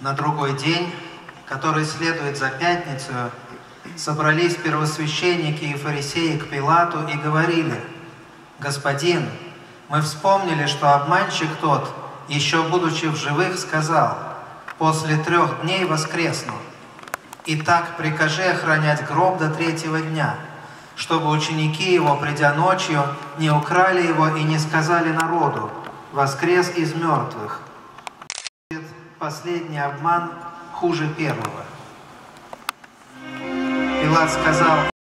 На другой день, который следует за пятницу, собрались первосвященники и фарисеи к Пилату и говорили: «Господин, мы вспомнили, что обманщик тот, еще будучи в живых, сказал: после 3 дней воскресну. Итак, прикажи охранять гроб до 3-го дня, чтобы ученики его, придя ночью, не украли его и не сказали народу: воскрес из мертвых». Последний обман хуже первого. Пилат сказал: